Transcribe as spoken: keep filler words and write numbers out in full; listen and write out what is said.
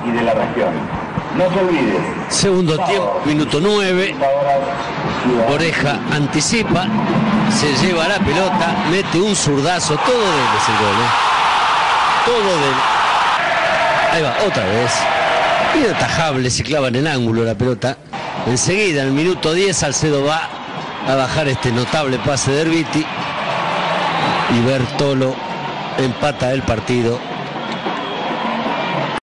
y de la región. No se olvide. Segundo tiempo, minuto nueve. Oreja anticipa, se lleva la pelota, mete un zurdazo, todo de él es el gol, ¿eh? Todo de él. Ahí va, otra vez. Inatajable, se clava en el ángulo la pelota. Enseguida, en el minuto diez, Salcedo va a bajar este notable pase de Erviti. Y Bertolo empata el partido.